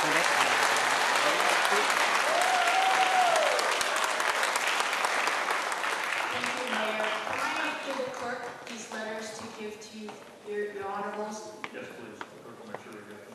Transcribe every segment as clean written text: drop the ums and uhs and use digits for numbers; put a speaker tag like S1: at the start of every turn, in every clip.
S1: Thank you, Mayor. Can I give the clerk these letters to give to your honorables?
S2: Yes, please. The clerk will make sure we get them.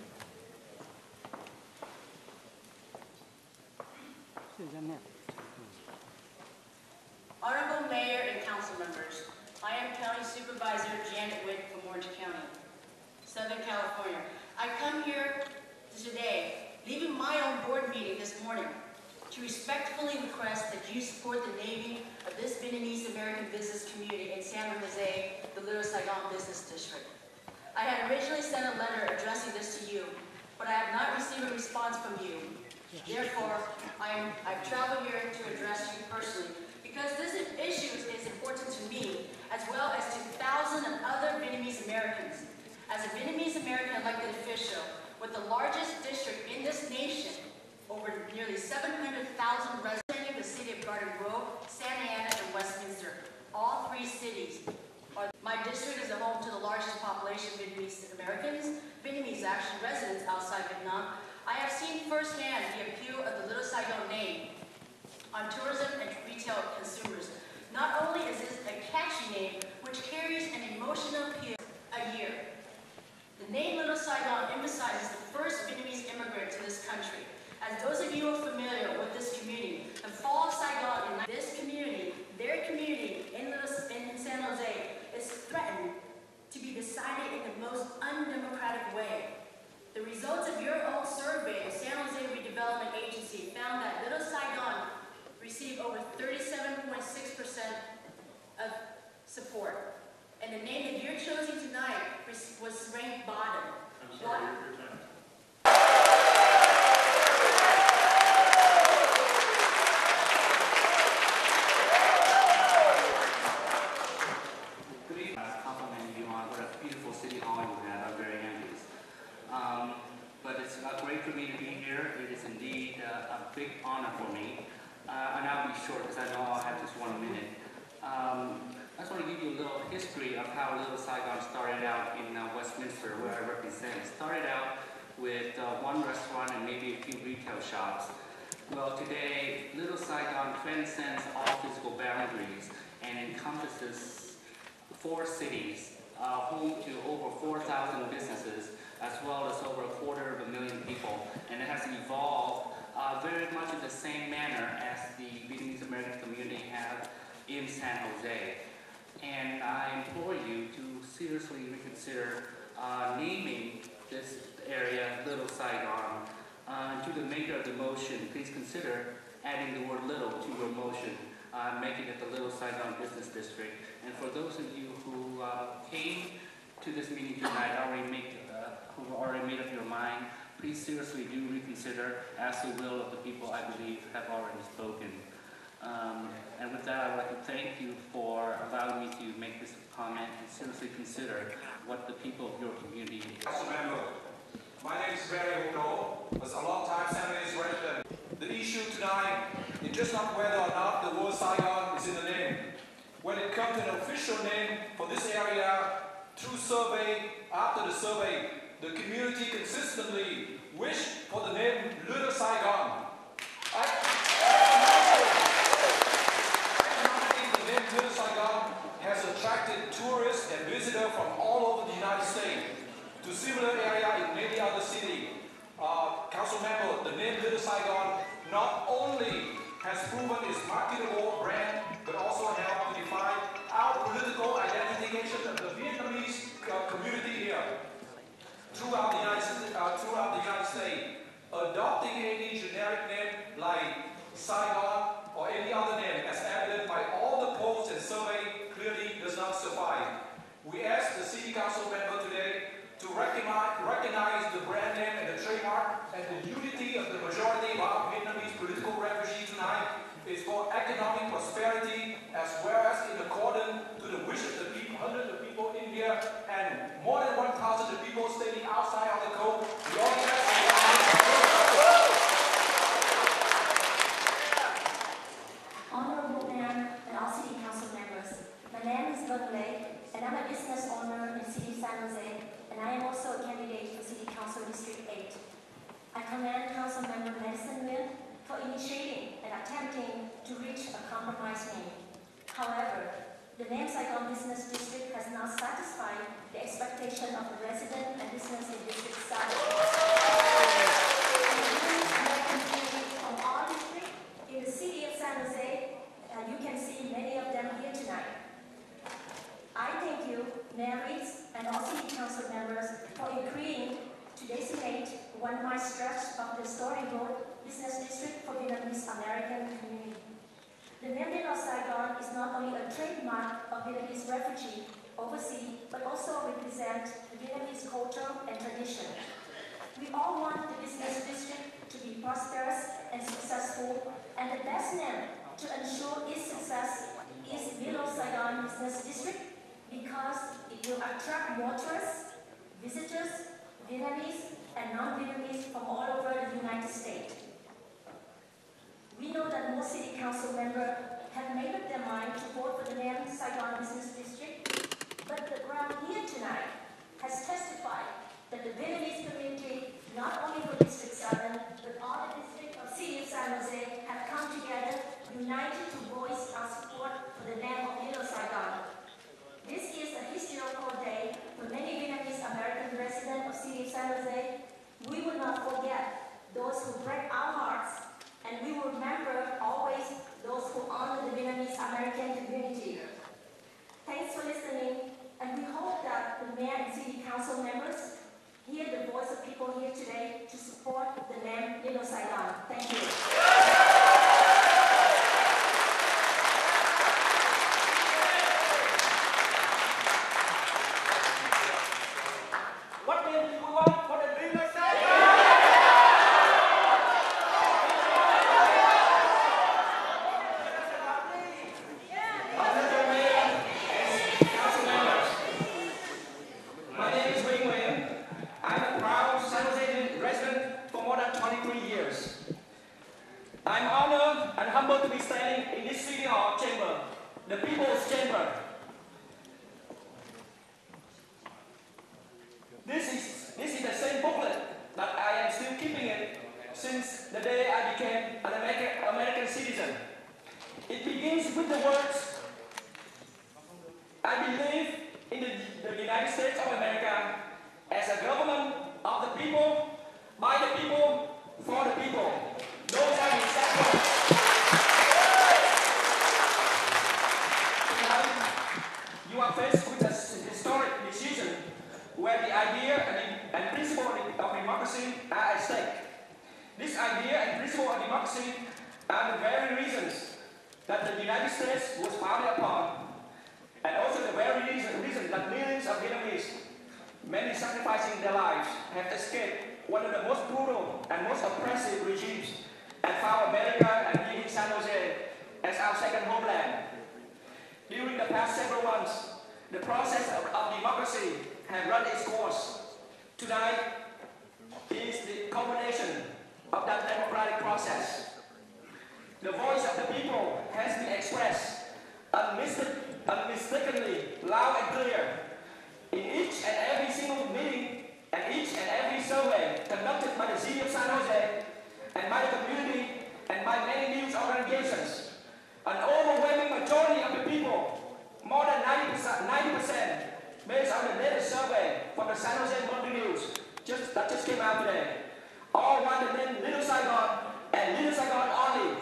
S1: Honorable Mayor and council members, I am County Supervisor Janet Witt from Orange County, Southern California. I come here today, leaving my own board meeting this morning, to respectfully request that you support the naming of this Vietnamese American business community in San Jose, the Little Saigon Business District. I had originally sent a letter addressing this to you, but I have not received a response from you. Therefore, I've traveled here to address you personally, because this issue is important to me, as well as to thousands of other Vietnamese Americans. As a Vietnamese American elected official with the largest district in this nation, over nearly 700,000 residents in the city of Garden Grove, Santa Ana, and Westminster. All three cities. My district is the home to the largest population of Vietnamese Americans, Vietnamese actually residents outside Vietnam. I have seen firsthand the appeal of the Little Saigon name on tourism and retail consumers. Not only is this a catchy name, which carries an emotional appeal a year. The name Little Saigon emphasizes the first Vietnamese immigrant to this country. As those of you who are familiar with this community, the fall of Saigon in this community, their community in San Jose, is threatened to be decided in the most undemocratic way. The results of your own survey of San Jose Redevelopment Agency found that Little Saigon received over 37.6% of support. And the name that you're choosing tonight was ranked bottom.
S2: I'm sorry, your time.
S3: Compliment you on what a beautiful city hall you have. I'm very envious. But it's great for me to be here. It is indeed a big honor for me. And I'll be short because I know I'll have just 1 minute. I just want to give you a little history of how Little Saigon started out in Westminster, where I represent. It started out with one restaurant and maybe a few retail shops. Well, today, Little Saigon transcends all physical boundaries and encompasses 4 cities, home to over 4,000 businesses, as well as over 250,000 people. And it has evolved very much in the same manner as the Vietnamese American community have in San Jose. And I implore you to seriously reconsider naming this area Little Saigon. To the maker of the motion, please consider adding the word little to your motion, making it the Little Saigon Business District. And for those of you who came to this meeting tonight, who already made up your mind, please seriously do reconsider, as the will of the people I believe have already spoken. And with that, I would like to thank you for allowing me to make this comment and seriously consider what the people of your community is.
S4: Councilmember, my name is Barry O'Donnell. As a long-time San Jose resident, the issue tonight is just not whether or not the word Saigon is in the name. When it comes to an official name for this area, through survey, after the survey, the community consistently wished for the name Little Saigon. The name Little Saigon has attracted tourists and visitors from all over the United States to similar area in many other cities. Council member, the name Little Saigon not only has proven its marketable brand, but also helped to define our political identification of the Vietnamese community here throughout the United States. Adopting any generic name like Saigon or any other name, as evident by all the polls and survey, clearly does not suffice. We ask the City Council member today to recognize the brand name and the trademark and the unity of the majority of our Vietnamese political refugees tonight is for economic prosperity, as well as in accordance to the wish of the people, hundreds of people in here, and more than 1,000 people standing outside on the coast
S5: Association of the Resident and Business in District South. American community from all districts in the city of San Jose, you can see many of them here tonight. I thank you, mayors and all city council members for agreeing to designate 1 mile stretch of the historic road business district for Vietnamese American community. The name Little Saigon is not only a trademark of Vietnamese refugee overseas, but also represents the Vietnamese culture and tradition. We all want the business district to be prosperous and successful, and the best name to ensure its success is Little Saigon Business District because it will attract more tourists, visitors, Vietnamese, and non-Vietnamese from all over the United States. We know that most city council members have made up their mind to vote for the name Saigon Business District, but the crowd here tonight has testified that the Vietnamese community, not only for District 7, but all the districts of City of San Jose, have come together, united to voice our support for the name of Little Saigon. This is a historical day for many Vietnamese American residents of City of San Jose. We will not forget those who break our hearts, and we will remember always those who honor the Vietnamese American community. Thanks for listening, and we hope that the mayor and city council members hear the voice of people here today to support the name Little Saigon. Thank you.
S6: What name do you want for the Little Saigon? I'm honored and humbled to be standing in this City Hall chamber, the People's Chamber. This is the same booklet that I am still keeping it since the day I became an American citizen. It begins with the words, I believe in the United States of America as a government of the people, by the people, for the people. Those are the exact words. Tonight, you are faced with a historic decision where the idea and principle of democracy are at stake. This idea and principle of democracy are the very reasons that the United States was founded upon, and also the very reason that millions of Vietnamese, many sacrificing their lives, have escaped one of the most brutal and most oppressive regimes and found America and here in San Jose as our second homeland. During the past several months, the process of democracy has run its course. Tonight is the culmination of that democratic process. The voice of the people has been expressed unmistakably, loud and clear, in each and every single meeting and each and every survey conducted by the City of San Jose and by the community and by many news organizations. An overwhelming majority of the people, more than 90%, based on the latest survey from the San Jose Monthly News that just came out today, all want the name Little Saigon and Little Saigon only.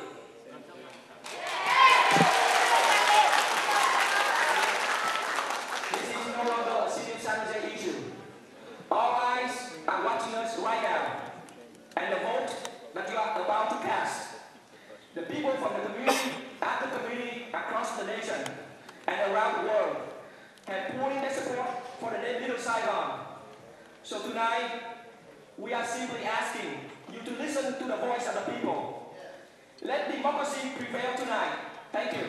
S6: This is no longer a City of San Jose issue. All eyes are watching us right now, and the vote that you are about to cast, the people from the community, after community across the nation and around the world, have poured in their support for the name Little Saigon. So tonight, we are simply asking you to listen to the voice of the people. Let democracy prevail tonight. Thank you.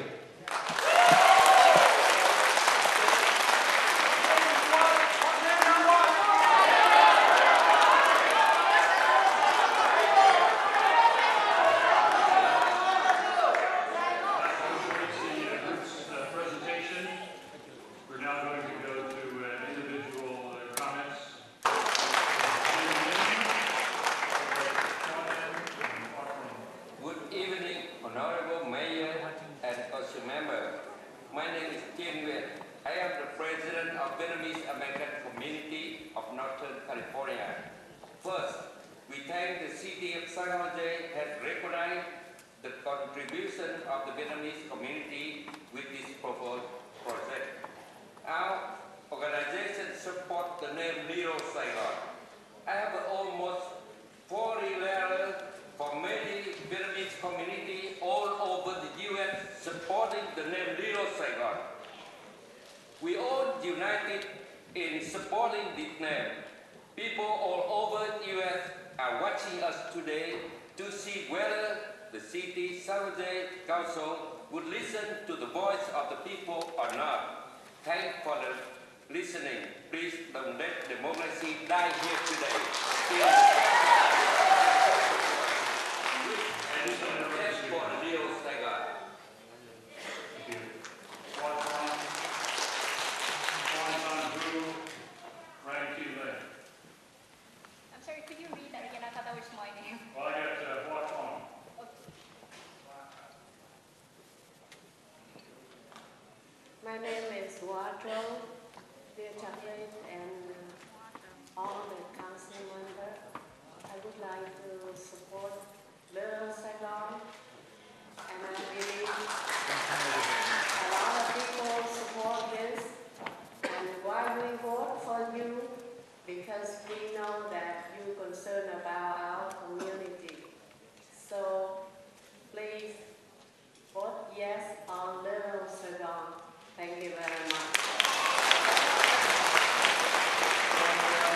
S7: Honorable Mayor and Council Member, city of San Jose has recognized the contribution of the Vietnamese community with this proposed project. Our organization supports the name Little Saigon. I have almost 40 letters from many Vietnamese community all over the U.S. supporting the name Little Saigon. We all united in supporting this name. People all over the U.S. are watching us today to see whether the city San Jose Council would listen to the voice of the people or not. Thanks for the listening. Please don't let democracy die here today. Yes, for the Little Saigon.
S2: Thank you. Juan Drew, Ryan T. Lynn.
S8: I'm sorry, could you read that again? I thought that was my name.
S2: Well, I got Watch On.
S9: My name is Wadro, dear Chaplain, and all the council members. I would like to support Little Saigon, and I believe a lot of people support this. And why we vote for you? Because we know that you're concerned about our community. So please vote yes on Little Saigon. Thank you very much.